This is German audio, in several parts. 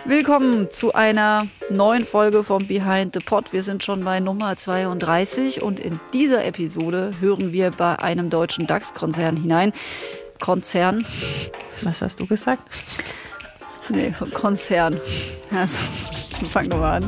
Willkommen zu einer neuen Folge vom Behind the Pod. Wir sind schon bei Nummer 32 und in dieser Episode hören wir bei einem deutschen DAX-Konzern hinein. Konzern. Was hast du gesagt? Nee, Konzern. Also, fangen wir mal an.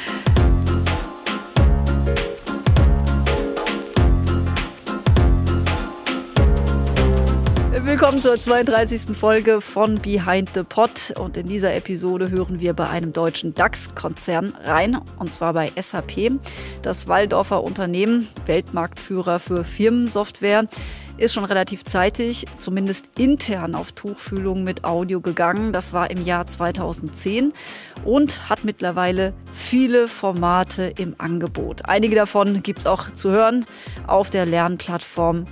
Willkommen zur 32. Folge von Behind the Pod und in dieser Episode hören wir bei einem deutschen DAX-Konzern rein und zwar bei SAP. Das Walldorfer Unternehmen, Weltmarktführer für Firmensoftware, ist schon relativ zeitig, zumindest intern auf Tuchfühlung mit Audio gegangen. Das war im Jahr 2010 und hat mittlerweile viele Formate im Angebot. Einige davon gibt es auch zu hören auf der Lernplattform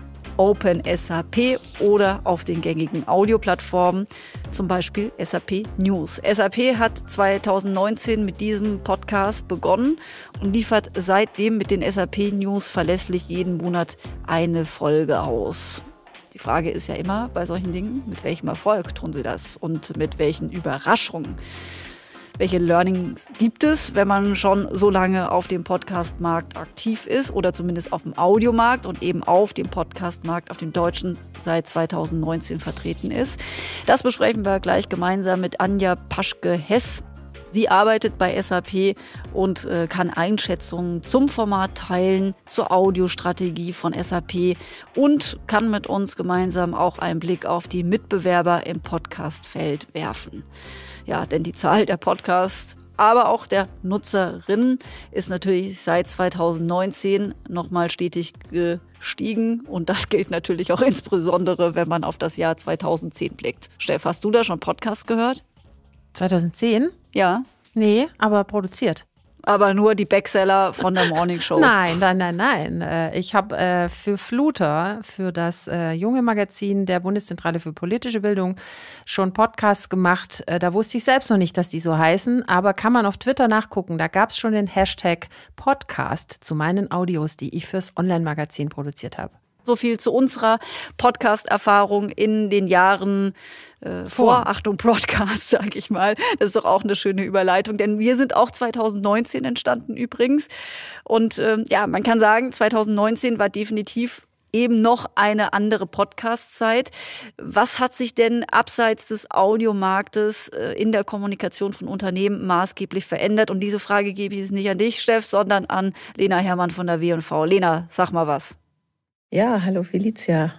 OpenSAP oder auf den gängigen Audioplattformen, zum Beispiel SAP News. SAP hat 2019 mit diesem Podcast begonnen und liefert seitdem mit den SAP News verlässlich jeden Monat eine Folge aus. Die Frage ist ja immer bei solchen Dingen, mit welchem Erfolg tun sie das und mit welchen Überraschungen. Welche Learnings gibt es, wenn man schon so lange auf dem Podcast-Markt aktiv ist oder zumindest auf dem Audiomarkt und eben auf dem Podcast-Markt, auf dem deutschen, seit 2019 vertreten ist? Das besprechen wir gleich gemeinsam mit Anja Paschke-Hess. Sie arbeitet bei SAP und kann Einschätzungen zum Format teilen, zur Audiostrategie von SAP und kann mit uns gemeinsam auch einen Blick auf die Mitbewerber im Podcast-Feld werfen. Ja, denn die Zahl der Podcasts, aber auch der Nutzerinnen ist natürlich seit 2019 nochmal stetig gestiegen. Und das gilt natürlich auch insbesondere, wenn man auf das Jahr 2010 blickt. Steff, hast du da schon Podcasts gehört? 2010? Ja. Nee, aber produziert. Aber nur die Backseller von der Morning Show. Nein. Ich habe für Fluter, für das junge Magazin der Bundeszentrale für politische Bildung, schon Podcasts gemacht. Da wusste ich selbst noch nicht, dass die so heißen, aber kann man auf Twitter nachgucken. Da gab es schon den Hashtag Podcast zu meinen Audios, die ich fürs Online-Magazin produziert habe. So viel zu unserer Podcast-Erfahrung in den Jahren vor Podcast, sage ich mal. Das ist doch auch eine schöne Überleitung, denn wir sind auch 2019 entstanden übrigens. Und man kann sagen, 2019 war definitiv eben noch eine andere Podcast-Zeit. Was hat sich denn abseits des Audiomarktes in der Kommunikation von Unternehmen maßgeblich verändert? Und diese Frage gebe ich jetzt nicht an dich, Steff, sondern an Lena Herrmann von der W&V. Lena, sag mal was. Ja, hallo Felicia.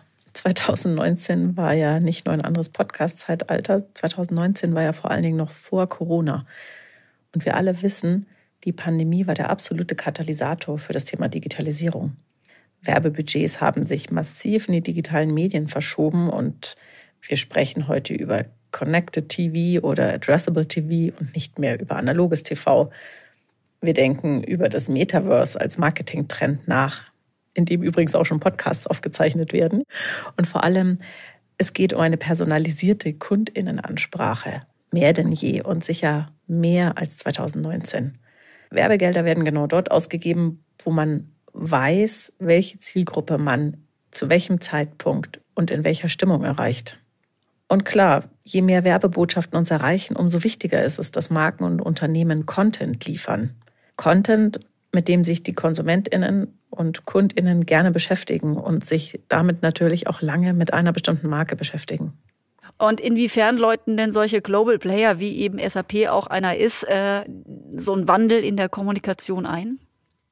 2019 war ja nicht nur ein anderes Podcast-Zeitalter. 2019 war ja vor allen Dingen noch vor Corona. Und wir alle wissen, die Pandemie war der absolute Katalysator für das Thema Digitalisierung. Werbebudgets haben sich massiv in die digitalen Medien verschoben und wir sprechen heute über Connected TV oder Addressable TV und nicht mehr über analoges TV. Wir denken über das Metaverse als Marketingtrend nach, in dem übrigens auch schon Podcasts aufgezeichnet werden. Und vor allem, es geht um eine personalisierte KundInnenansprache. Mehr denn je und sicher mehr als 2019. Werbegelder werden genau dort ausgegeben, wo man weiß, welche Zielgruppe man zu welchem Zeitpunkt und in welcher Stimmung erreicht. Und klar, je mehr Werbebotschaften uns erreichen, umso wichtiger ist es, dass Marken und Unternehmen Content liefern. Content, mit dem sich die KonsumentInnen und KundInnen gerne beschäftigen und sich damit natürlich auch lange mit einer bestimmten Marke beschäftigen. Und inwiefern läuten denn solche Global Player, wie eben SAP auch einer ist, so einen Wandel in der Kommunikation ein?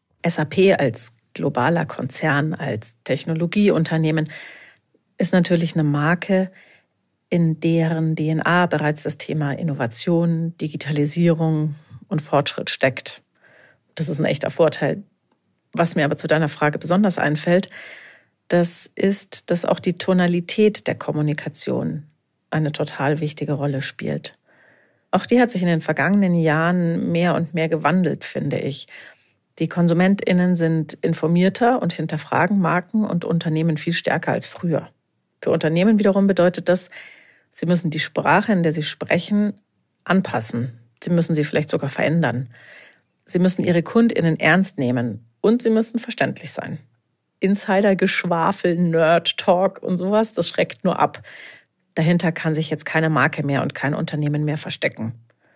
SAP als globaler Konzern, als Technologieunternehmen ist natürlich eine Marke, in deren DNA bereits das Thema Innovation, Digitalisierung und Fortschritt steckt. Das ist ein echter Vorteil. Was mir aber zu deiner Frage besonders einfällt, das ist, dass auch die Tonalität der Kommunikation eine total wichtige Rolle spielt. Auch die hat sich in den vergangenen Jahren mehr und mehr gewandelt, finde ich. Die KonsumentInnen sind informierter und hinterfragen Marken und Unternehmen viel stärker als früher. Für Unternehmen wiederum bedeutet das, sie müssen die Sprache, in der sie sprechen, anpassen. Sie müssen sie vielleicht sogar verändern. Sie müssen ihre KundInnen ernst nehmen und sie müssen verständlich sein. Insider-Geschwafel, Nerd-Talk und sowas, das schreckt nur ab. Dahinter kann sich jetzt keine Marke mehr und kein Unternehmen mehr verstecken.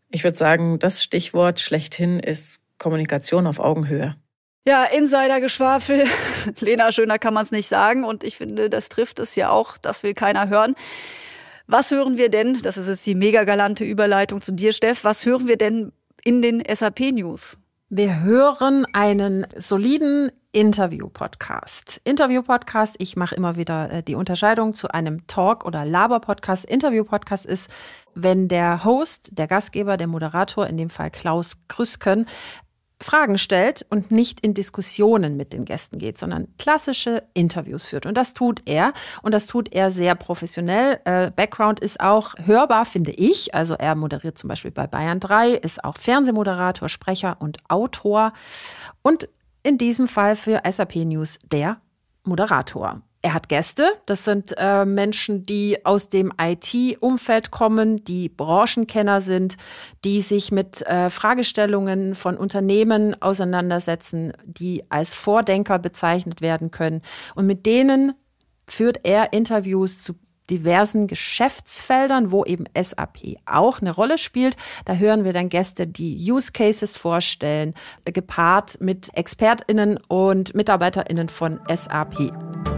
Ich würde sagen, das Stichwort schlechthin ist Kommunikation auf Augenhöhe. Ja, Insidergeschwafel. Lena, schöner kann man es nicht sagen. Und ich finde, das trifft es ja auch. Das will keiner hören. Was hören wir denn? Das ist jetzt die mega galante Überleitung zu dir, Steff. Was hören wir denn in den SAP-News? Wir hören einen soliden Interview-Podcast. Interview-Podcast, ich mache immer wieder die Unterscheidung zu einem Talk- oder Laber-Podcast. Interview-Podcast ist, wenn der Host, der Gastgeber, der Moderator, in dem Fall Klaus Krüsken, Fragen stellt und nicht in Diskussionen mit den Gästen geht, sondern klassische Interviews führt. Und das tut er. Und das tut er sehr professionell. Background ist auch hörbar, finde ich. Also er moderiert zum Beispiel bei Bayern 3, ist auch Fernsehmoderator, Sprecher und Autor. Und in diesem Fall für SAP News der Moderator. Er hat Gäste, das sind Menschen, die aus dem IT-Umfeld kommen, die Branchenkenner sind, die sich mit Fragestellungen von Unternehmen auseinandersetzen, die als Vordenker bezeichnet werden können. Und mit denen führt er Interviews zu diversen Geschäftsfeldern, wo eben SAP auch eine Rolle spielt. Da hören wir dann Gäste, die Use Cases vorstellen, gepaart mit ExpertInnen und MitarbeiterInnen von SAP.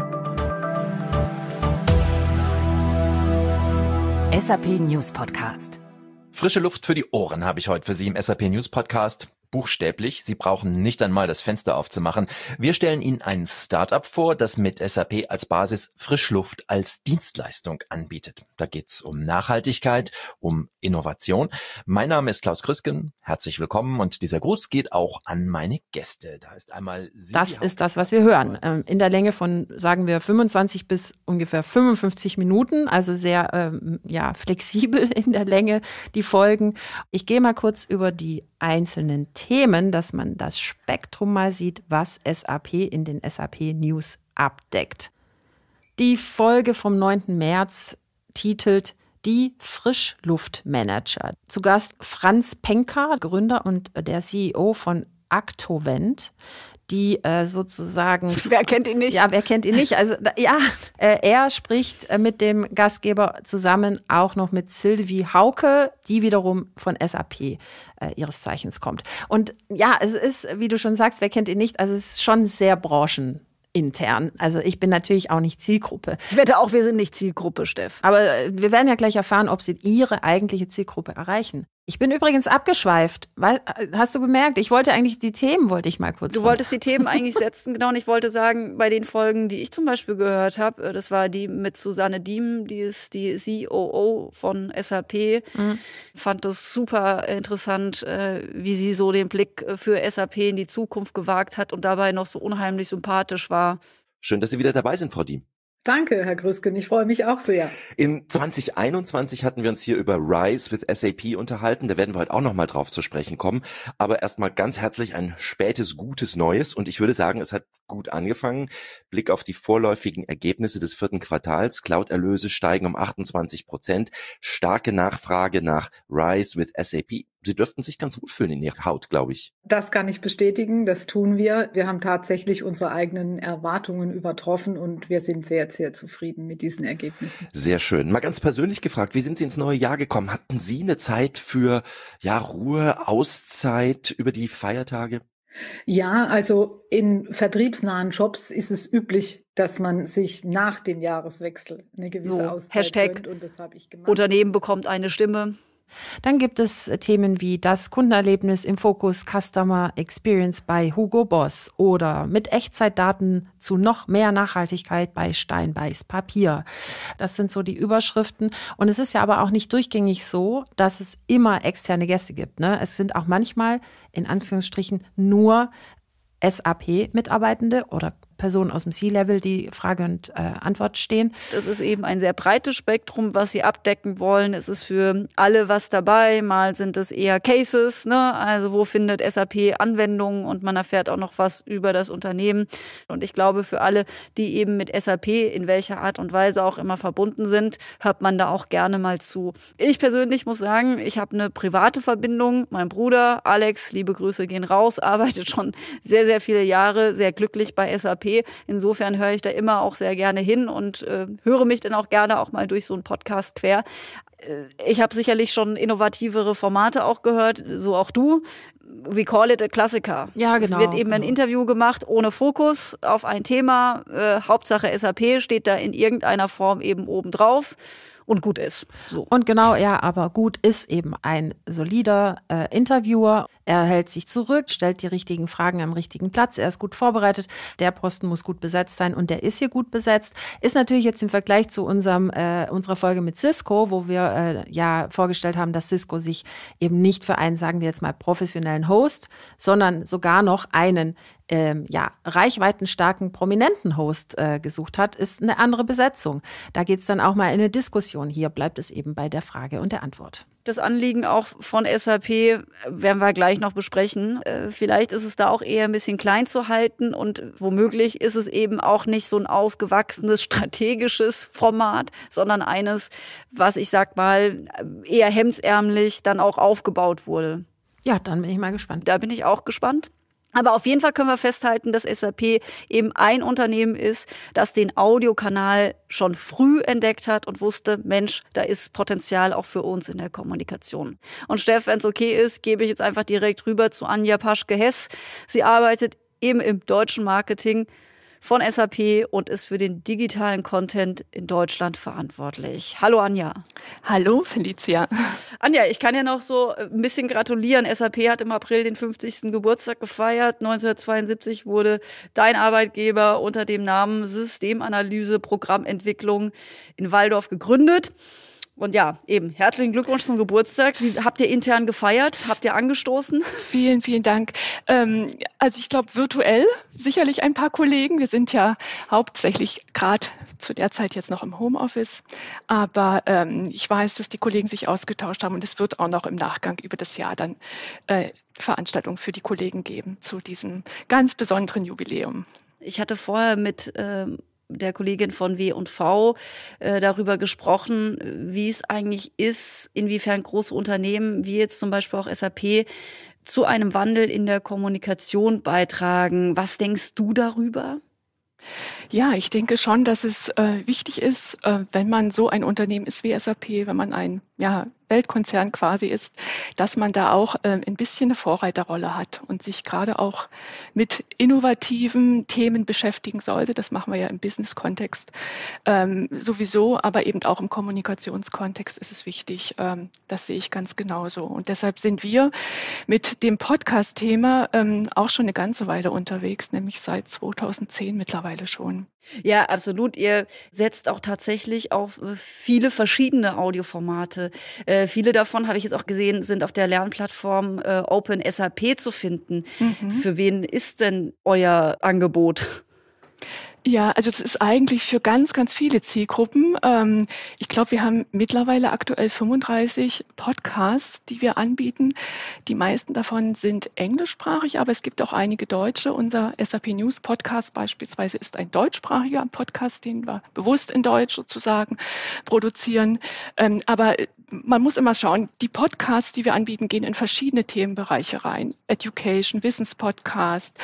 SAP News Podcast. Frische Luft für die Ohren habe ich heute für Sie im SAP News Podcast. Buchstäblich, Sie brauchen nicht einmal das Fenster aufzumachen. Wir stellen Ihnen ein Startup vor, das mit SAP als Basis Frischluft als Dienstleistung anbietet. Da geht's um Nachhaltigkeit, um Innovation. Mein Name ist Klaus Krüsken. Herzlich willkommen und dieser Gruß geht auch an meine Gäste. Da ist einmal Das ist das, was wir hören. In der Länge von, sagen wir, 25 bis ungefähr 55 Minuten, also sehr flexibel in der Länge, die Folgen. Ich gehe mal kurz über die einzelnen Themen, dass man das Spektrum mal sieht, was SAP in den SAP News abdeckt. Die Folge vom 9. März titelt Die Frischluftmanager. Zu Gast Franz Penker, Gründer und der CEO von Actovent, die sozusagen... Wer kennt ihn nicht? Ja, wer kennt ihn nicht? Also er spricht mit dem Gastgeber zusammen auch noch mit Sylvie Hauke, die wiederum von SAP ihres Zeichens kommt. Und ja, es ist, wie du schon sagst, wer kennt ihn nicht? Also es ist schon sehr branchenintern. Also ich bin natürlich auch nicht Zielgruppe. Ich wette auch, wir sind nicht Zielgruppe, Steff. Aber wir werden ja gleich erfahren, ob sie ihre eigentliche Zielgruppe erreichen. Ich bin übrigens abgeschweift. Hast du gemerkt? Ich wollte eigentlich die Themen, mal kurz. Du wolltest die Themen eigentlich setzen, genau. Und ich wollte sagen, bei den Folgen, die ich zum Beispiel gehört habe, das war die mit Susanne Diem, die ist die COO von SAP. Fand das super interessant, wie sie so den Blick für SAP in die Zukunft gewagt hat und dabei noch so unheimlich sympathisch war. Schön, dass Sie wieder dabei sind, Frau Diem. Danke, Herr Krüsken. Ich freue mich auch sehr. In 2021 hatten wir uns hier über Rise with SAP unterhalten. Da werden wir heute auch nochmal drauf zu sprechen kommen. Aber erstmal ganz herzlich ein spätes, gutes Neues. Und ich würde sagen, es hat gut angefangen. Blick auf die vorläufigen Ergebnisse des 4. Quartals. Cloud-Erlöse steigen um 28%. Starke Nachfrage nach Rise with SAP. Sie dürften sich ganz gut fühlen in Ihrer Haut, glaube ich. Das kann ich bestätigen, das tun wir. Wir haben tatsächlich unsere eigenen Erwartungen übertroffen und wir sind sehr, sehr zufrieden mit diesen Ergebnissen. Sehr schön. Mal ganz persönlich gefragt, wie sind Sie ins neue Jahr gekommen? Hatten Sie eine Zeit für Ruhe, Auszeit über die Feiertage? Ja, also in vertriebsnahen Jobs ist es üblich, dass man sich nach dem Jahreswechsel eine gewisse Auszeit Hashtag gönnt und das habe ich gemacht. Unternehmen bekommt eine Stimme. Dann gibt es Themen wie das Kundenerlebnis im Fokus Customer Experience bei Hugo Boss oder mit Echtzeitdaten zu noch mehr Nachhaltigkeit bei Steinbeiß Papier. Das sind so die Überschriften. Und es ist ja aber auch nicht durchgängig so, dass es immer externe Gäste gibt, ne? Es sind auch manchmal, in Anführungsstrichen, nur SAP-Mitarbeitende oder Personen aus dem C-Level, die Frage und Antwort stehen. Das ist eben ein sehr breites Spektrum, was sie abdecken wollen. Es ist für alle was dabei. Mal sind es eher Cases, ne? Also wo findet SAP Anwendungen und man erfährt auch noch was über das Unternehmen. Und ich glaube, für alle, die eben mit SAP in welcher Art und Weise auch immer verbunden sind, hört man da auch gerne mal zu. Ich persönlich muss sagen, ich habe eine private Verbindung. Mein Bruder Alex, liebe Grüße gehen raus, arbeitet schon sehr, sehr viele Jahre sehr glücklich bei SAP SAP. Insofern höre ich da immer auch sehr gerne hin und höre mich dann auch gerne auch mal durch so einen Podcast quer. Ich habe sicherlich schon innovativere Formate auch gehört, so auch du. We call it a Klassiker. Ja, genau. Es wird eben ein Interview gemacht, ohne Fokus auf ein Thema. Hauptsache SAP steht da in irgendeiner Form eben oben drauf. Und gut ist. So. Und genau, ja, aber gut ist eben ein solider Interviewer. Er hält sich zurück, stellt die richtigen Fragen am richtigen Platz. Er ist gut vorbereitet. Der Posten muss gut besetzt sein und der ist hier gut besetzt. Ist natürlich jetzt im Vergleich zu unserer Folge mit Cisco, wo wir ja vorgestellt haben, dass Cisco sich eben nicht für einen, sagen wir jetzt mal, professionellen Host, sondern sogar noch einen reichweitenstarken, prominenten Host gesucht hat, ist eine andere Besetzung. Da geht es dann auch mal in eine Diskussion. Hier bleibt es eben bei der Frage und der Antwort. Das Anliegen auch von SAP werden wir gleich noch besprechen. Vielleicht ist es da auch eher ein bisschen klein zu halten und womöglich ist es eben auch nicht so ein ausgewachsenes strategisches Format, sondern eines, was ich sag mal eher hemdsärmlich dann auch aufgebaut wurde. Ja, dann bin ich mal gespannt. Da bin ich auch gespannt. Aber auf jeden Fall können wir festhalten, dass SAP eben ein Unternehmen ist, das den Audiokanal schon früh entdeckt hat und wusste, Mensch, da ist Potenzial auch für uns in der Kommunikation. Und Steff, wenn es okay ist, gebe ich jetzt einfach direkt rüber zu Anja Paschke-Hess. Sie arbeitet eben im deutschen Marketing von SAP und ist für den digitalen Content in Deutschland verantwortlich. Hallo Anja. Hallo Felicia. Anja, ich kann ja noch so ein bisschen gratulieren. SAP hat im April den 50. Geburtstag gefeiert. 1972 wurde dein Arbeitgeber unter dem Namen Systemanalyse Programmentwicklung in Walldorf gegründet. Und ja, eben, herzlichen Glückwunsch zum Geburtstag. Wie habt ihr intern gefeiert? Habt ihr angestoßen? Vielen, vielen Dank. Also ich glaube virtuell sicherlich ein paar Kollegen. Wir sind ja hauptsächlich gerade zu der Zeit jetzt noch im Homeoffice. Aber ich weiß, dass die Kollegen sich ausgetauscht haben und es wird auch noch im Nachgang über das Jahr dann Veranstaltungen für die Kollegen geben zu diesem ganz besonderen Jubiläum. Ich hatte vorher mit der Kollegin von W&V darüber gesprochen, wie es eigentlich ist, inwiefern große Unternehmen, wie jetzt zum Beispiel auch SAP, zu einem Wandel in der Kommunikation beitragen. Was denkst du darüber? Ja, ich denke schon, dass es wichtig ist, wenn man so ein Unternehmen ist wie SAP, wenn man ein Weltkonzern quasi ist, dass man da auch ein bisschen eine Vorreiterrolle hat und sich gerade auch mit innovativen Themen beschäftigen sollte. Das machen wir ja im Business-Kontext sowieso, aber eben auch im Kommunikationskontext ist es wichtig. Das sehe ich ganz genauso. Und deshalb sind wir mit dem Podcast-Thema auch schon eine ganze Weile unterwegs, nämlich seit 2010 mittlerweile schon. Ja, absolut. Ihr setzt auch tatsächlich auf viele verschiedene Audioformate. Viele davon, habe ich jetzt auch gesehen, sind auf der Lernplattform Open SAP zu finden. Für wen ist denn euer Angebot? Ja, also das ist eigentlich für ganz, ganz viele Zielgruppen. Ich glaube, wir haben mittlerweile aktuell 35 Podcasts, die wir anbieten. Die meisten davon sind englischsprachig, aber es gibt auch einige deutsche. Unser SAP News Podcast beispielsweise ist ein deutschsprachiger Podcast, den wir bewusst in Deutsch sozusagen produzieren. Aber man muss immer schauen, die Podcasts, die wir anbieten, gehen in verschiedene Themenbereiche rein. Education, Wissenspodcast,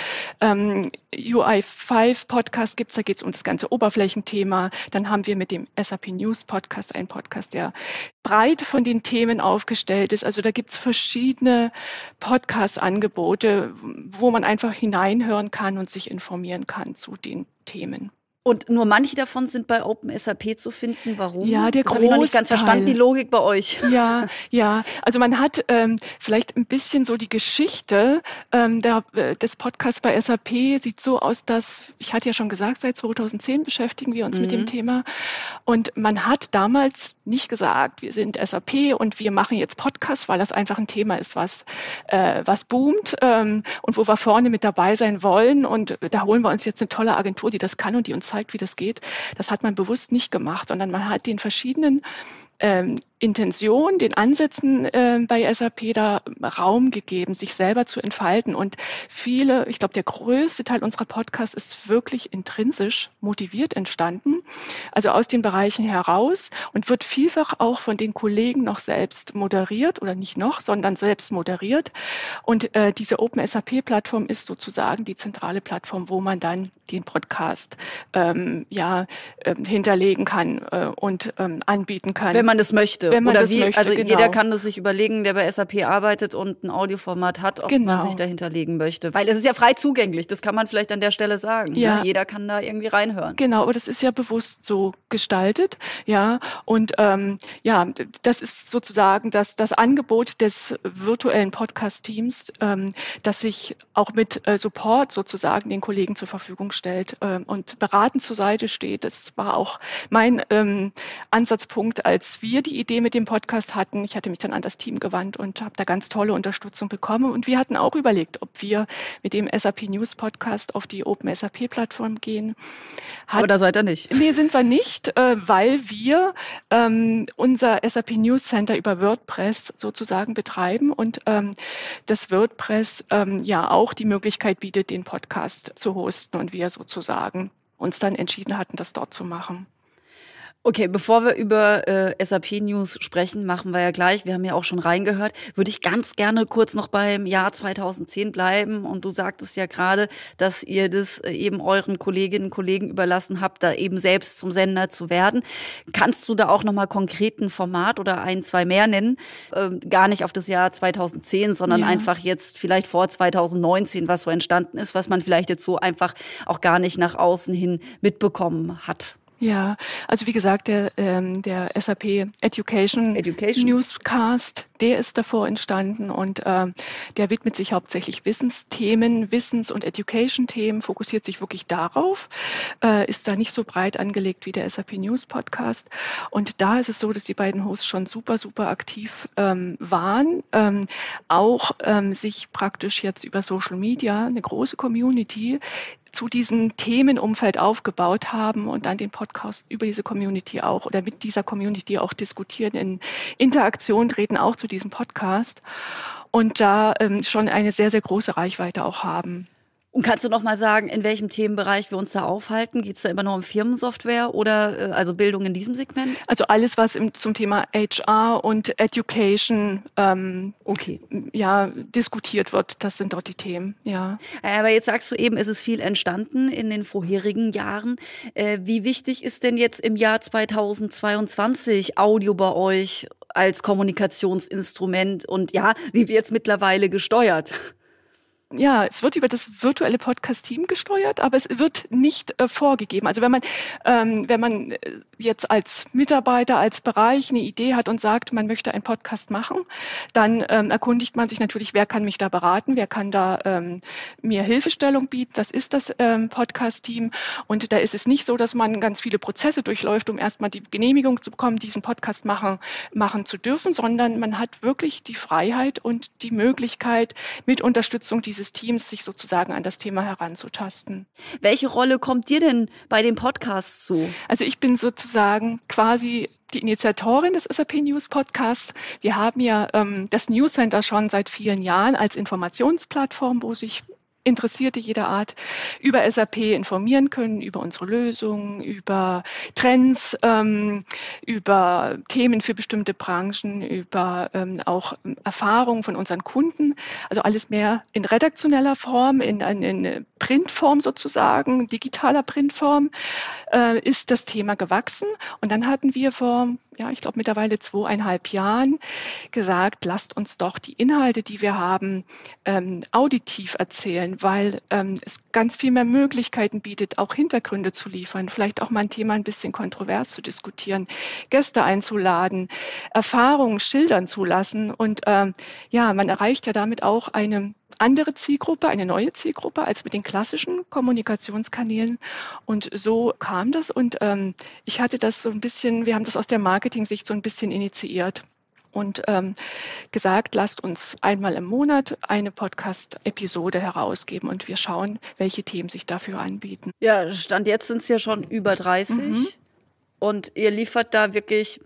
UI5 Podcast gibt's, da geht es um das ganze Oberflächenthema. Dann haben wir mit dem SAP News Podcast einen Podcast, der breit von den Themen aufgestellt ist. Also da gibt's verschiedene Podcast-Angebote, wo man einfach hineinhören kann und sich informieren kann zu den Themen. Und nur manche davon sind bei Open SAP zu finden. Warum? Ja, der das habe ich noch nicht ganz verstanden, die Logik bei euch. Ja. Also man hat vielleicht ein bisschen so die Geschichte des Podcasts bei SAP sieht so aus, dass, ich hatte ja schon gesagt, seit 2010 beschäftigen wir uns mit dem Thema. Und man hat damals nicht gesagt, wir sind SAP und wir machen jetzt Podcasts, weil das einfach ein Thema ist, was boomt und wo wir vorne mit dabei sein wollen. Und da holen wir uns jetzt eine tolle Agentur, die das kann und die uns zeigt, wie das geht. Das hat man bewusst nicht gemacht, sondern man hat den verschiedenen Intention, den Ansätzen bei SAP da Raum gegeben, sich selber zu entfalten. Und ich glaube, der größte Teil unserer Podcasts ist wirklich intrinsisch motiviert entstanden, also aus den Bereichen heraus und wird vielfach auch von den Kollegen noch selbst moderiert oder nicht noch, sondern selbst moderiert. Und diese Open SAP-Plattform ist sozusagen die zentrale Plattform, wo man dann den Podcast hinterlegen kann und anbieten kann. Wenn man das möchte. Wenn man oder das möchte, also genau. Jeder kann es sich überlegen, der bei SAP arbeitet und ein Audioformat hat, ob man sich da hinterlegen möchte. Weil es ist ja frei zugänglich, das kann man vielleicht an der Stelle sagen. Ja. Ne? Jeder kann da irgendwie reinhören. Genau, aber das ist ja bewusst so gestaltet. Ja, und das ist sozusagen das Angebot des virtuellen Podcast-Teams, das sich auch mit Support sozusagen den Kollegen zur Verfügung stellt und beratend zur Seite steht. Das war auch mein Ansatzpunkt, als wir die Idee mit dem Podcast hatten. Ich hatte mich dann an das Team gewandt und habe da ganz tolle Unterstützung bekommen. Und wir hatten auch überlegt, ob wir mit dem SAP News Podcast auf die Open SAP Plattform gehen. Aber da seid ihr nicht. Nee, sind wir nicht, weil wir unser SAP News Center über WordPress sozusagen betreiben und das WordPress auch die Möglichkeit bietet, den Podcast zu hosten und wir sozusagen uns dann entschieden hatten, das dort zu machen. Okay, bevor wir über SAP News sprechen, machen wir ja gleich, wir haben ja auch schon reingehört, würde ich ganz gerne kurz noch beim Jahr 2010 bleiben. Und du sagtest ja gerade, dass ihr das eben euren Kolleginnen und Kollegen überlassen habt, da eben selbst zum Sender zu werden. Kannst du da auch nochmal konkret ein Format oder 1, 2 mehr nennen? Gar nicht auf das Jahr 2010, sondern einfach jetzt vielleicht vor 2019, was so entstanden ist, was man vielleicht jetzt so einfach auch gar nicht nach außen hin mitbekommen hat. Ja, also wie gesagt, der SAP Education Newscast, der ist davor entstanden und der widmet sich hauptsächlich Wissens- und Education-Themen, fokussiert sich wirklich darauf, ist da nicht so breit angelegt wie der SAP News Podcast. Und da ist es so, dass die beiden Hosts schon super, super aktiv waren, sich praktisch jetzt über Social Media eine große Community zu diesem Themenumfeld aufgebaut haben und dann den Podcast über diese Community auch oder mit dieser Community auch diskutieren, in Interaktion treten auch zu diesem Podcast und da schon eine sehr, sehr große Reichweite auch haben. Und kannst du noch mal sagen, in welchem Themenbereich wir uns da aufhalten? Geht es da immer noch um Firmensoftware oder also Bildung in diesem Segment? Also alles, was zum Thema HR und Education diskutiert wird, das sind dort die Themen. Ja. Aber jetzt sagst du eben, es ist viel entstanden in den vorherigen Jahren. Wie wichtig ist denn jetzt im Jahr 2022 Audio bei euch als Kommunikationsinstrument und wie wird es mittlerweile gesteuert? Ja, es wird über das virtuelle Podcast-Team gesteuert, aber es wird nicht vorgegeben. Also wenn man jetzt als Mitarbeiter, als Bereich eine Idee hat und sagt, man möchte einen Podcast machen, dann erkundigt man sich natürlich, wer kann mich da beraten, wer kann da mir Hilfestellung bieten. Das ist das Podcast-Team. Und da ist es nicht so, dass man ganz viele Prozesse durchläuft, um erstmal die Genehmigung zu bekommen, diesen Podcast machen zu dürfen, sondern man hat wirklich die Freiheit und die Möglichkeit, mit Unterstützung dieses Teams sich sozusagen an das Thema heranzutasten. Welche Rolle kommt dir denn bei dem Podcast zu? Also ich bin sozusagen quasi die Initiatorin des SAP News Podcasts. Wir haben ja das News Center schon seit vielen Jahren als Informationsplattform, wo sich Interessierte jeder Art über SAP informieren können, über unsere Lösungen, über Trends, über Themen für bestimmte Branchen, über auch Erfahrungen von unseren Kunden. Also alles mehr in redaktioneller Form, in Printform sozusagen, digitaler Printform ist das Thema gewachsen. Und dann hatten wir vor, ich glaube mittlerweile 2,5 Jahren gesagt, lasst uns doch die Inhalte, die wir haben, auditiv erzählen, weil es ganz viel mehr Möglichkeiten bietet, auch Hintergründe zu liefern, vielleicht auch mal ein Thema ein bisschen kontrovers zu diskutieren, Gäste einzuladen, Erfahrungen schildern zu lassen. Und man erreicht ja damit auch eine andere Zielgruppe, eine neue Zielgruppe als mit den klassischen Kommunikationskanälen. Und so kam das. Und ich hatte das so ein bisschen, wir haben das aus der Marketing-Sicht so ein bisschen initiiert und gesagt, lasst uns einmal im Monat eine Podcast-Episode herausgeben und wir schauen, welche Themen sich dafür anbieten. Ja, Stand jetzt sind es ja schon über 30 und ihr liefert da wirklich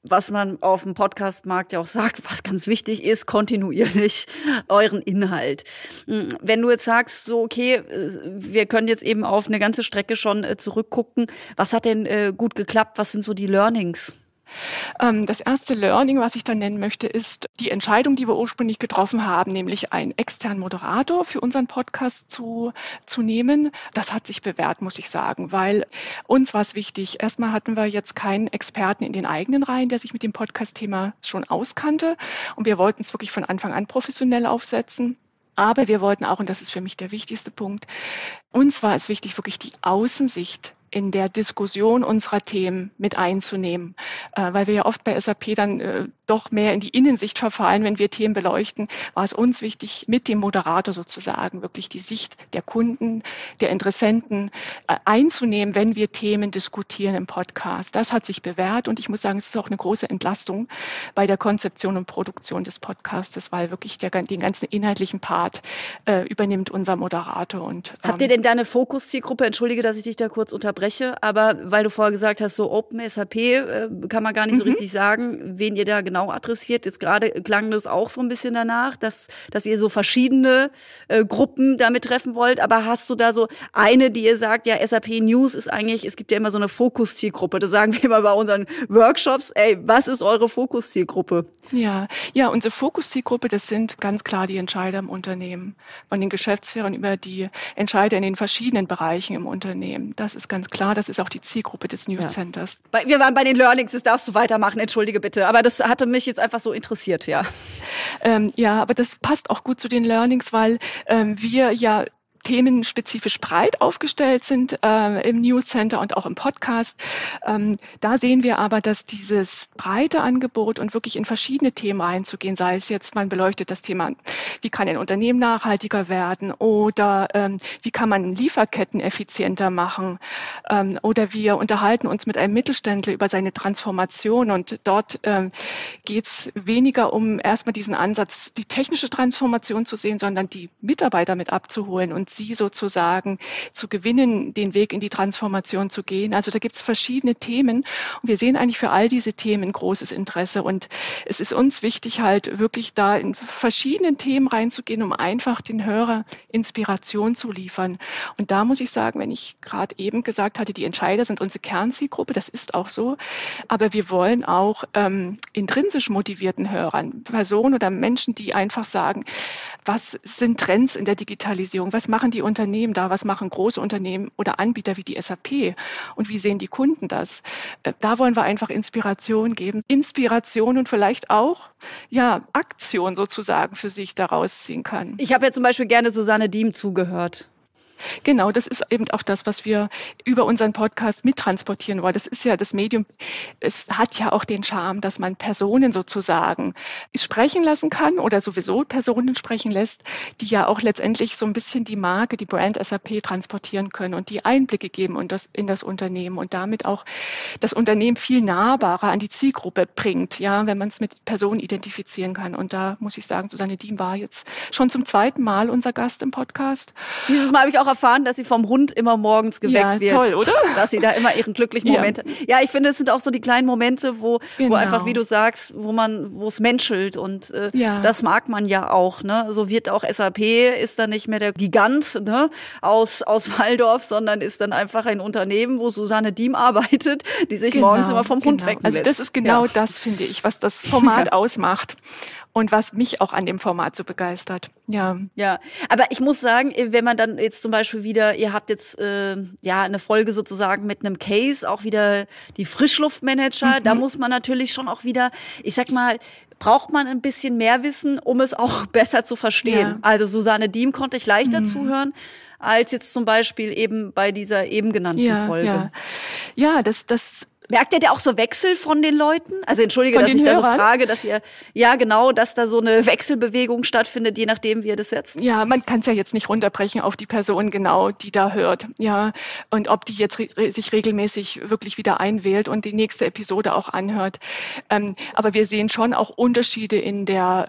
was man auf dem Podcastmarkt ja auch sagt, was ganz wichtig ist, kontinuierlich euren Inhalt. Wenn du jetzt sagst, so okay, wir können jetzt eben auf eine ganze Strecke schon zurückgucken, was hat denn gut geklappt, was sind so die Learnings? Das erste Learning, was ich dann nennen möchte, ist die Entscheidung, die wir ursprünglich getroffen haben, nämlich einen externen Moderator für unseren Podcast zu nehmen. Das hat sich bewährt, muss ich sagen, weil uns war es wichtig. Erstmal hatten wir jetzt keinen Experten in den eigenen Reihen, der sich mit dem Podcast-Thema schon auskannte. Und wir wollten es wirklich von Anfang an professionell aufsetzen. Aber wir wollten auch, und das ist für mich der wichtigste Punkt, uns war es wichtig, wirklich die Außensicht in der Diskussion unserer Themen mit einzunehmen, weil wir ja oft bei SAP dann doch mehr in die Innensicht verfallen, wenn wir Themen beleuchten, war es uns wichtig, mit dem Moderator sozusagen wirklich die Sicht der Kunden, der Interessenten einzunehmen, wenn wir Themen diskutieren im Podcast. Das hat sich bewährt und ich muss sagen, es ist auch eine große Entlastung bei der Konzeption und Produktion des Podcastes, weil wirklich den ganzen inhaltlichen Part übernimmt unser Moderator. Und habt ihr denn da eine Fokus-Zielgruppe? Entschuldige, dass ich dich da kurz unterbreche, aber weil du vorher gesagt hast, so Open SAP, kann man gar nicht so richtig sagen, wen ihr da genau adressiert. Jetzt gerade klang das auch so ein bisschen danach, dass ihr so verschiedene Gruppen damit treffen wollt. Aber hast du da so eine, die ihr sagt, ja, SAP News ist eigentlich, es gibt ja immer so eine Fokus-Zielgruppe. Das sagen wir immer bei unseren Workshops. Ey, was ist eure Fokus-Zielgruppe? Ja, unsere Fokus-Zielgruppe, das sind ganz klar die Entscheider im Unternehmen. Von den Geschäftsführern über die Entscheider in den verschiedenen Bereichen im Unternehmen. Das ist ganz klar, das ist auch die Zielgruppe des News Centers. Wir waren bei den Learnings, das darfst du weitermachen, entschuldige bitte. Aber das hatte mich jetzt einfach so interessiert, ja. Aber das passt auch gut zu den Learnings, weil wir ja themenspezifisch breit aufgestellt sind im News Center und auch im Podcast. Da sehen wir aber, dass dieses breite Angebot und wirklich in verschiedene Themen reinzugehen, sei es jetzt, man beleuchtet das Thema, wie kann ein Unternehmen nachhaltiger werden oder wie kann man Lieferketten effizienter machen oder wir unterhalten uns mit einem Mittelständler über seine Transformation und dort geht es weniger um erstmal diesen Ansatz, die technische Transformation zu sehen, sondern die Mitarbeiter mit abzuholen und sie sozusagen zu gewinnen, den Weg in die Transformation zu gehen. Also da gibt es verschiedene Themen und wir sehen eigentlich für all diese Themen ein großes Interesse und es ist uns wichtig, halt wirklich da in verschiedenen Themen reinzugehen, um einfach den Hörer Inspiration zu liefern. Und da muss ich sagen, wenn ich gerade eben gesagt hatte, die Entscheider sind unsere Kernzielgruppe, das ist auch so, aber wir wollen auch intrinsisch motivierten Hörern, Personen oder Menschen, die einfach sagen, was sind Trends in der Digitalisierung? Was machen die Unternehmen da? Was machen große Unternehmen oder Anbieter wie die SAP? Und wie sehen die Kunden das? Da wollen wir einfach Inspiration geben. Inspiration und vielleicht auch Aktion sozusagen für sich daraus ziehen können. Ich habe ja zum Beispiel gerne Susanne Diem zugehört. Genau, das ist eben auch das, was wir über unseren Podcast mittransportieren wollen. Das ist ja das Medium, es hat ja auch den Charme, dass man Personen sozusagen sprechen lassen kann oder sowieso Personen sprechen lässt, die ja auch letztendlich so ein bisschen die Marke, die Brand SAP transportieren können und die Einblicke geben in das Unternehmen und damit auch das Unternehmen viel nahbarer an die Zielgruppe bringt, ja, wenn man es mit Personen identifizieren kann. Und da muss ich sagen, Susanne Diem war jetzt schon zum 2. Mal unser Gast im Podcast. Dieses Mal habe ich auch erfahren, dass sie vom Hund immer morgens geweckt wird. Ja, toll, oder? Dass sie da immer ihren glücklichen Moment hat. Ja, ich finde, es sind auch so die kleinen Momente, wo einfach, wie du sagst, wo es menschelt und das mag man ja auch. Ne? So wird auch SAP, ist dann nicht mehr der Gigant aus Walldorf, sondern ist dann einfach ein Unternehmen, wo Susanne Diem arbeitet, die sich morgens immer vom Hund wecken lässt. Also das ist genau das, finde ich, was das Format ausmacht. Und was mich auch an dem Format so begeistert. Ja, aber ich muss sagen, wenn man dann jetzt zum Beispiel wieder, ihr habt jetzt eine Folge sozusagen mit einem Case, auch wieder die Frischluftmanager, da muss man natürlich schon auch wieder, ich sag mal, braucht man ein bisschen mehr Wissen, um es auch besser zu verstehen. Ja. Also Susanne Diem konnte ich leichter zuhören, als jetzt zum Beispiel eben bei dieser eben genannten Folge. Ja, das merkt ihr da auch so Wechsel von den Leuten? Also entschuldige, dass ich da so frage, dass ihr, dass da so eine Wechselbewegung stattfindet, je nachdem, wie ihr das setzt. Ja, man kann es ja jetzt nicht runterbrechen auf die Person genau, die da hört. Ja, und ob die jetzt sich regelmäßig wirklich wieder einwählt und die nächste Episode auch anhört. Aber wir sehen schon auch Unterschiede in der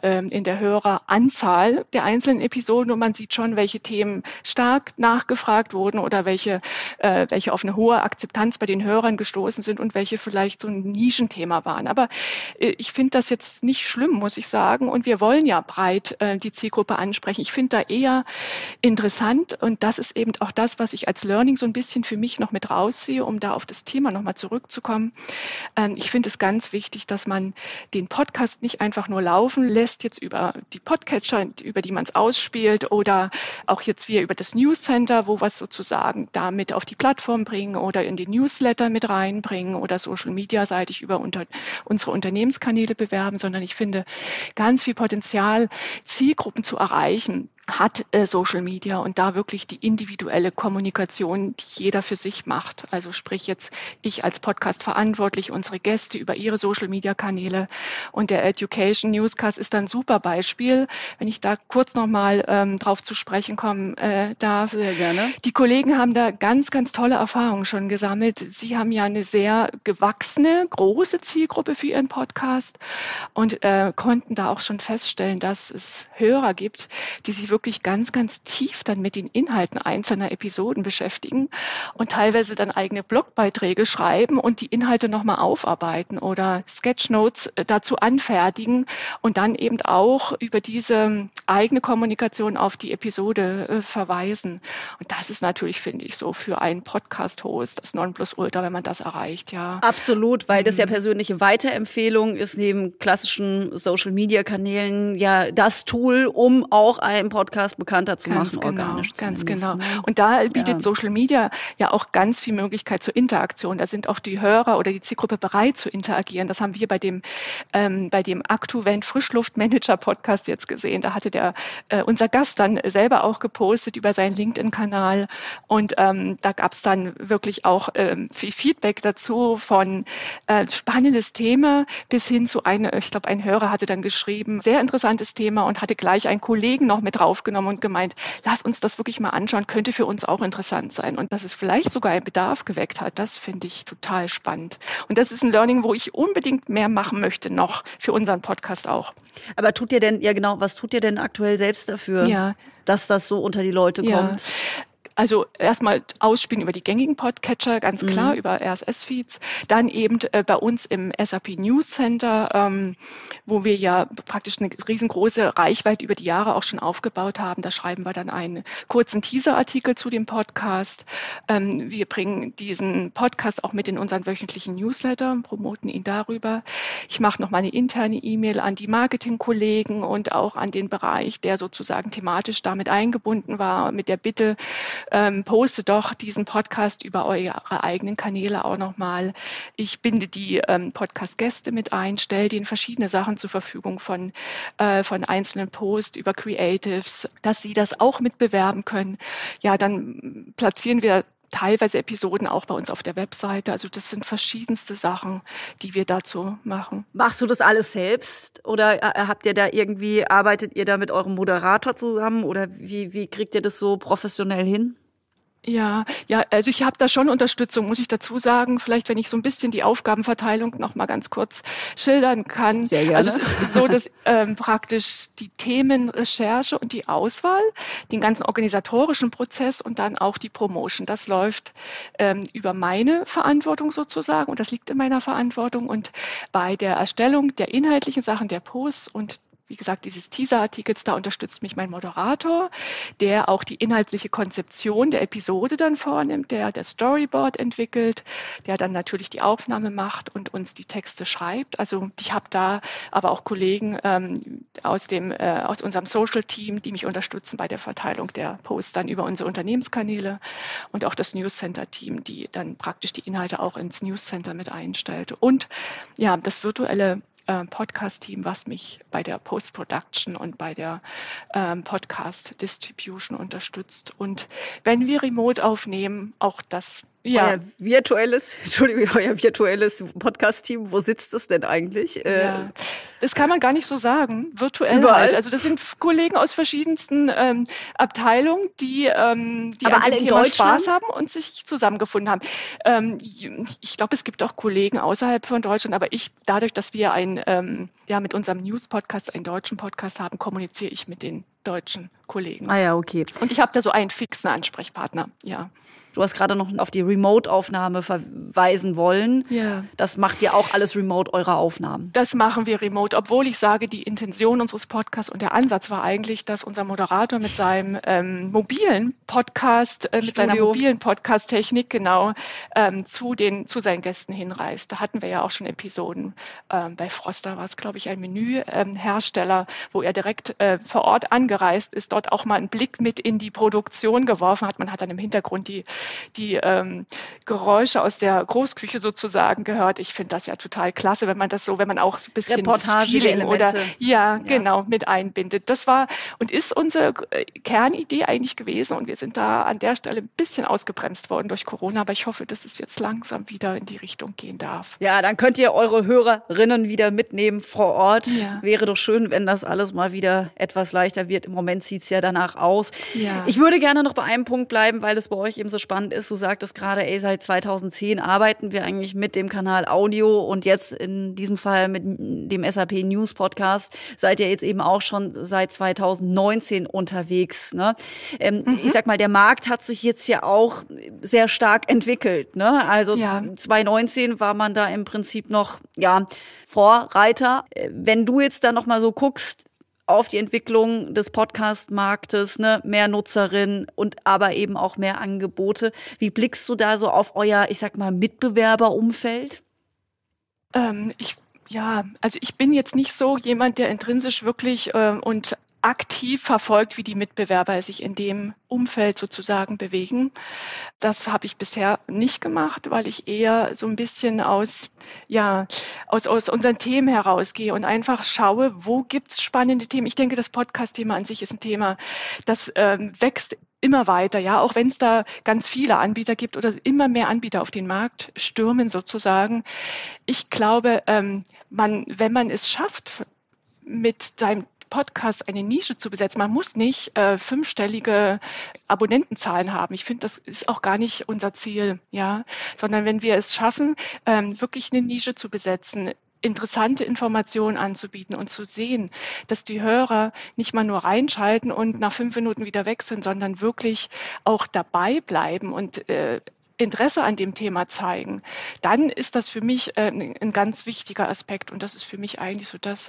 Höreranzahl der einzelnen Episoden und man sieht schon, welche Themen stark nachgefragt wurden oder welche auf eine hohe Akzeptanz bei den Hörern gestoßen sind und und welche vielleicht so ein Nischenthema waren. Aber ich finde das jetzt nicht schlimm, muss ich sagen. Und wir wollen ja breit die Zielgruppe ansprechen. Ich finde da eher interessant, und das ist eben auch das, was ich als Learning so ein bisschen für mich noch mit rausziehe, um da auf das Thema nochmal zurückzukommen. Ich finde es ganz wichtig, dass man den Podcast nicht einfach nur laufen lässt, jetzt über die Podcatcher, über die man es ausspielt, oder auch jetzt wir über das Newscenter, wo wir es sozusagen damit auf die Plattform bringen oder in die Newsletter mit reinbringen oder Social-Media-seitig über unsere Unternehmenskanäle bewerben, sondern ich finde ganz viel Potenzial, Zielgruppen zu erreichen, hat Social Media, und da wirklich die individuelle Kommunikation, die jeder für sich macht. Also sprich jetzt ich als Podcast verantwortlich, unsere Gäste über ihre Social Media Kanäle, und der Education Newscast ist ein super Beispiel. Wenn ich da kurz nochmal drauf zu sprechen kommen darf. Sehr gerne. Die Kollegen haben da ganz, ganz tolle Erfahrungen schon gesammelt. Sie haben ja eine sehr gewachsene, große Zielgruppe für ihren Podcast und konnten da auch schon feststellen, dass es Hörer gibt, die sich wirklich ganz, ganz tief dann mit den Inhalten einzelner Episoden beschäftigen und teilweise dann eigene Blogbeiträge schreiben und die Inhalte nochmal aufarbeiten oder Sketchnotes dazu anfertigen und dann eben auch über diese eigene Kommunikation auf die Episode verweisen. Und das ist natürlich, finde ich, so für einen Podcast-Host das Nonplusultra, wenn man das erreicht, ja. Absolut, weil das ja persönliche Weiterempfehlung ist, neben klassischen Social-Media-Kanälen ja das Tool, um auch einen Podcast bekannter zu machen, organisch ganz zumindest, genau. ne? Und da bietet Social Media ja auch ganz viel Möglichkeit zur Interaktion. Da sind auch die Hörer oder die Zielgruppe bereit zu interagieren. Das haben wir bei dem Aktu-Vent Frischluftmanager-Podcast jetzt gesehen. Da hatte unser Gast dann selber auch gepostet über seinen LinkedIn-Kanal, und da gab es dann wirklich auch viel Feedback dazu, von spannendes Thema bis hin zu ich glaube, ein Hörer hatte dann geschrieben, sehr interessantes Thema, und hatte gleich einen Kollegen noch mit draufgenommen und gemeint, lass uns das wirklich mal anschauen, könnte für uns auch interessant sein. Und dass es vielleicht sogar einen Bedarf geweckt hat, das finde ich total spannend. Und das ist ein Learning, wo ich unbedingt mehr machen möchte, noch für unseren Podcast auch. Aber was tut ihr denn aktuell selbst dafür, dass das so unter die Leute kommt? Also erstmal ausspielen über die gängigen Podcatcher, ganz klar, über RSS-Feeds. Dann eben bei uns im SAP News Center, wo wir ja praktisch eine riesengroße Reichweite über die Jahre auch schon aufgebaut haben. Da schreiben wir dann einen kurzen Teaser-Artikel zu dem Podcast. Wir bringen diesen Podcast auch mit in unseren wöchentlichen Newsletter, promoten ihn darüber. Ich mache noch mal eine interne E-Mail an die Marketingkollegen und auch an den Bereich, der sozusagen thematisch damit eingebunden war, mit der Bitte, poste doch diesen Podcast über eure eigenen Kanäle auch nochmal. Ich binde die Podcast-Gäste mit ein, stelle denen verschiedene Sachen zur Verfügung von einzelnen Posts über Creatives, dass sie das auch mitbewerben können. Ja, dann platzieren wir teilweise Episoden auch bei uns auf der Webseite. Also das sind verschiedenste Sachen, die wir dazu machen. Machst du das alles selbst oder arbeitet ihr da mit eurem Moderator zusammen oder wie kriegt ihr das so professionell hin? Ja, also ich habe da schon Unterstützung, muss ich dazu sagen. Vielleicht, wenn ich so ein bisschen die Aufgabenverteilung noch mal ganz kurz schildern kann. Sehr gerne. Also es ist so, dass praktisch die Themenrecherche und die Auswahl, den ganzen organisatorischen Prozess und dann auch die Promotion, das läuft über meine Verantwortung sozusagen, und das liegt in meiner Verantwortung. Und bei der Erstellung der inhaltlichen Sachen, der Posts und wie gesagt, dieses Teaser-Artikels, da unterstützt mich mein Moderator, der auch die inhaltliche Konzeption der Episode dann vornimmt, der das Storyboard entwickelt, der dann natürlich die Aufnahme macht und uns die Texte schreibt. Also ich habe da aber auch Kollegen aus unserem Social-Team, die mich unterstützen bei der Verteilung der Posts dann über unsere Unternehmenskanäle, und auch das News-Center-Team, die dann praktisch die Inhalte auch ins News-Center mit einstellt. Und ja, das virtuelle Podcast-Team, was mich bei der Post-Production und bei der Podcast-Distribution unterstützt. Und wenn wir remote aufnehmen, auch das. Ja. Euer virtuelles Podcast-Team, wo sitzt es denn eigentlich? Ja, das kann man gar nicht so sagen. Virtuell überall? halt. Also das sind Kollegen aus verschiedensten Abteilungen, die an dem Thema Spaß haben und sich zusammengefunden haben. Ich glaube, es gibt auch Kollegen außerhalb von Deutschland, aber dadurch, dass wir mit unserem News-Podcast einen deutschen Podcast haben, kommuniziere ich mit den deutschen Kollegen. Ah ja, okay. Und ich habe da so einen fixen Ansprechpartner, ja. Du hast gerade noch auf die Remote-Aufnahme verweisen wollen. Ja. Das macht ihr auch alles remote, eure Aufnahmen? Das machen wir remote, obwohl ich sage, die Intention unseres Podcasts und der Ansatz war eigentlich, dass unser Moderator mit seinem mobilen Podcast, mit seiner mobilen Podcast-Technik genau zu seinen Gästen hinreist. Da hatten wir ja auch schon Episoden. Bei Froster war es, glaube ich, ein Menühersteller, wo er direkt vor Ort angereist ist, dort auch mal einen Blick mit in die Produktion geworfen hat. Man hat dann im Hintergrund die Geräusche aus der Großküche sozusagen gehört. Ich finde das ja total klasse, wenn man auch so ein bisschen Reportage-Elemente oder genau mit einbindet. Das war und ist unsere Kernidee eigentlich gewesen und wir sind da an der Stelle ein bisschen ausgebremst worden durch Corona, aber ich hoffe, dass es jetzt langsam wieder in die Richtung gehen darf. Ja, dann könnt ihr eure Hörerinnen wieder mitnehmen vor Ort. Ja. Wäre doch schön, wenn das alles mal wieder etwas leichter wird. Im Moment sieht es ja danach aus. Ja. Ich würde gerne noch bei einem Punkt bleiben, weil es bei euch eben so spannend ist. Du sagtest gerade, seit 2010 arbeiten wir eigentlich mit dem Kanal Audio und jetzt in diesem Fall mit dem SAP News Podcast seid ihr jetzt eben auch schon seit 2019 unterwegs. Ne? Ich sag mal, der Markt hat sich jetzt ja auch sehr stark entwickelt. Ne? Also 2019 war man da im Prinzip noch Vorreiter. Wenn du jetzt da noch mal so guckst, auf die Entwicklung des Podcast-Marktes, ne, mehr Nutzerinnen und aber eben auch mehr Angebote. Wie blickst du da so auf euer, ich sag mal, Mitbewerberumfeld? Ich bin jetzt nicht so jemand, der intrinsisch wirklich und aktiv verfolgt, wie die Mitbewerber sich in dem Umfeld sozusagen bewegen. Das habe ich bisher nicht gemacht, weil ich eher so ein bisschen aus unseren Themen herausgehe und einfach schaue, wo gibt's spannende Themen. Ich denke, das Podcast-Thema an sich ist ein Thema, das wächst immer weiter, ja, auch wenn es da ganz viele Anbieter gibt oder immer mehr Anbieter auf den Markt stürmen sozusagen. Ich glaube, wenn man es schafft, mit seinem Podcast eine Nische zu besetzen. Man muss nicht 5-stellige Abonnentenzahlen haben. Ich finde, das ist auch gar nicht unser Ziel, ja, sondern wenn wir es schaffen, wirklich eine Nische zu besetzen, interessante Informationen anzubieten und zu sehen, dass die Hörer nicht mal nur reinschalten und nach 5 Minuten wieder weg sind, sondern wirklich auch dabei bleiben und Interesse an dem Thema zeigen, dann ist das für mich ein ganz wichtiger Aspekt und das ist für mich eigentlich so das,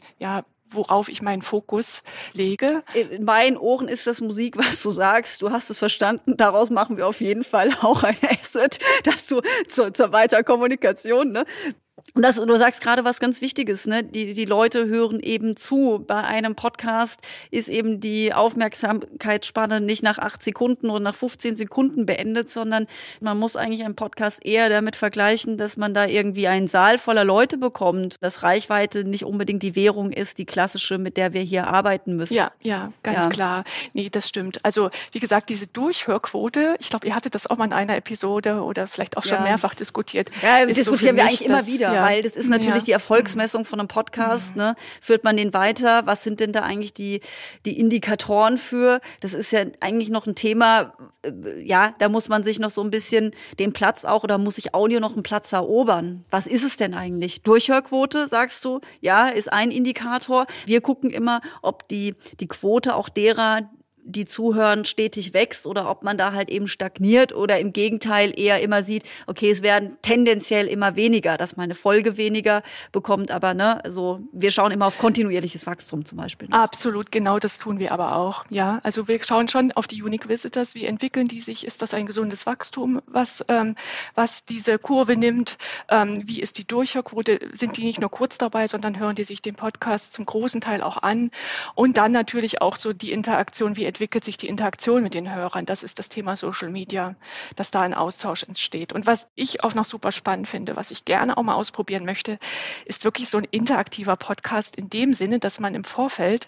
worauf ich meinen Fokus lege. In meinen Ohren ist das Musik, was du sagst. Du hast es verstanden. Daraus machen wir auf jeden Fall auch ein Asset, dass du zur Weiterkommunikation, ne? Und du sagst gerade was ganz Wichtiges, ne? Die Leute hören eben zu. Bei einem Podcast ist eben die Aufmerksamkeitsspanne nicht nach 8 Sekunden oder nach 15 Sekunden beendet, sondern man muss eigentlich einen Podcast eher damit vergleichen, dass man da irgendwie einen Saal voller Leute bekommt, dass Reichweite nicht unbedingt die Währung ist, die klassische, mit der wir hier arbeiten müssen. Ja, ganz klar. Nee, das stimmt. Also, wie gesagt, diese Durchhörquote, ich glaube, ihr hattet das auch mal in einer Episode oder vielleicht auch schon mehrfach diskutiert. Ja, diskutieren wir eigentlich immer wieder. Weil das ist natürlich die Erfolgsmessung von einem Podcast. Ne? Führt man den weiter? Was sind denn da eigentlich die Indikatoren für? Das ist ja eigentlich noch ein Thema, da muss man sich noch so ein bisschen den Platz auch oder muss sich Audio noch einen Platz erobern. Was ist es denn eigentlich? Durchhörquote, sagst du? Ja, ist ein Indikator. Wir gucken immer, ob die Quote auch derer, die zuhören, stetig wächst oder ob man da halt eben stagniert oder im Gegenteil eher immer sieht, okay, es werden tendenziell immer weniger, dass man eine Folge weniger bekommt, aber also wir schauen immer auf kontinuierliches Wachstum zum Beispiel. Absolut, genau das tun wir aber auch, ja. Also wir schauen schon auf die Unique Visitors, wie entwickeln die sich, ist das ein gesundes Wachstum, was diese Kurve nimmt, wie ist die Durchhörquote, sind die nicht nur kurz dabei, sondern hören die sich den Podcast zum großen Teil auch an und dann natürlich auch so die Interaktion, wie entwickelt sich die Interaktion mit den Hörern? Das ist das Thema Social Media, dass da ein Austausch entsteht. Und was ich auch noch super spannend finde, was ich gerne auch mal ausprobieren möchte, ist wirklich so ein interaktiver Podcast in dem Sinne, dass man im Vorfeld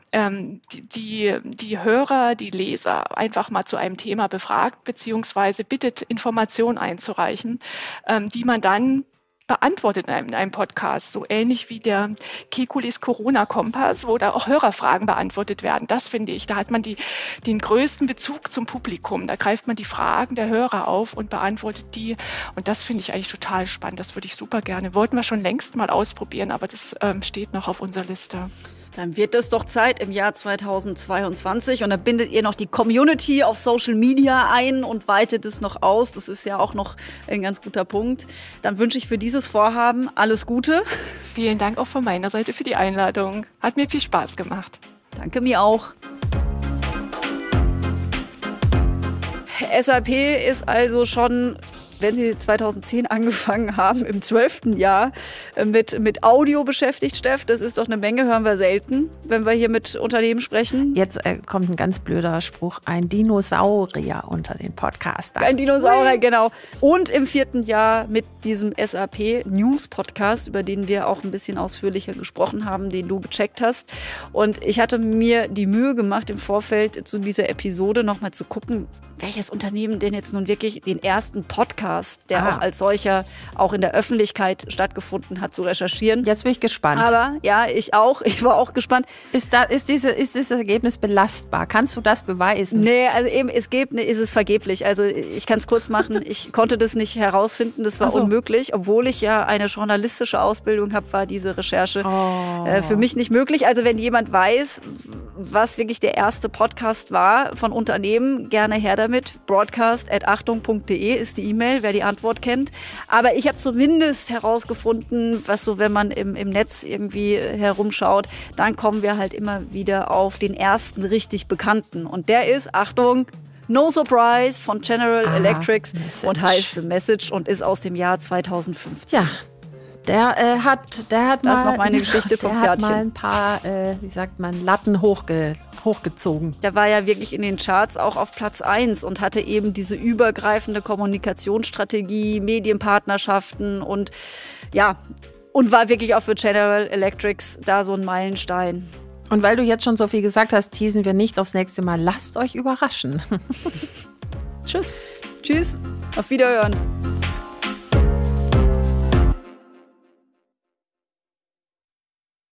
die Hörer, die Leser einfach mal zu einem Thema befragt, beziehungsweise bittet, Informationen einzureichen, die man dann beantwortet in einem Podcast, so ähnlich wie der Kekulis Corona-Kompass, wo da auch Hörerfragen beantwortet werden. Das finde ich, da hat man den größten Bezug zum Publikum. Da greift man die Fragen der Hörer auf und beantwortet die. Und das finde ich eigentlich total spannend. Das würde ich super gerne. Wollten wir schon längst mal ausprobieren, aber das steht noch auf unserer Liste. Dann wird es doch Zeit im Jahr 2022 und dann bindet ihr noch die Community auf Social Media ein und weitet es noch aus. Das ist ja auch noch ein ganz guter Punkt. Dann wünsche ich für dieses Vorhaben alles Gute. Vielen Dank auch von meiner Seite für die Einladung. Hat mir viel Spaß gemacht. Danke, mir auch. SAP ist also schon, wenn Sie 2010 angefangen haben, im 12. Jahr mit Audio beschäftigt, Steff. Das ist doch eine Menge, hören wir selten, wenn wir hier mit Unternehmen sprechen. Jetzt kommt ein ganz blöder Spruch, ein Dinosaurier unter den Podcastern. Ein Dinosaurier, genau. Und im 4. Jahr mit diesem SAP News Podcast, über den wir auch ein bisschen ausführlicher gesprochen haben, den du gecheckt hast. Und ich hatte mir die Mühe gemacht, im Vorfeld zu dieser Episode nochmal zu gucken, welches Unternehmen denn jetzt nun wirklich den ersten Podcast, der auch als solcher auch in der Öffentlichkeit stattgefunden hat, zu recherchieren. Jetzt bin ich gespannt. Aber ja, ich auch. Ich war auch gespannt. Ist dieses Ergebnis belastbar? Kannst du das beweisen? Nee, also eben, ist es vergeblich. Also ich kann es kurz machen. Ich konnte das nicht herausfinden. Das war unmöglich. Obwohl ich ja eine journalistische Ausbildung habe, war diese Recherche für mich nicht möglich. Also wenn jemand weiß, was wirklich der erste Podcast war von Unternehmen, gerne her damit. broadcast@achtung.de ist die E-Mail, wer die Antwort kennt. Aber ich habe zumindest herausgefunden, was so, wenn man im Netz irgendwie herumschaut, dann kommen wir halt immer wieder auf den ersten richtig bekannten. Und der ist, Achtung, No Surprise von General Electric und heißt The Message und ist aus dem Jahr 2015. Ja. Der hat das mal, ist noch meine Geschichte vom der Pferdchen. hat mal ein paar, Latten hochgezogen. Der war ja wirklich in den Charts auch auf Platz 1 und hatte eben diese übergreifende Kommunikationsstrategie, Medienpartnerschaften und war wirklich auch für General Electric da so ein Meilenstein. Und weil du jetzt schon so viel gesagt hast, teasen wir nicht aufs nächste Mal. Lasst euch überraschen. Tschüss. Tschüss. Auf Wiederhören.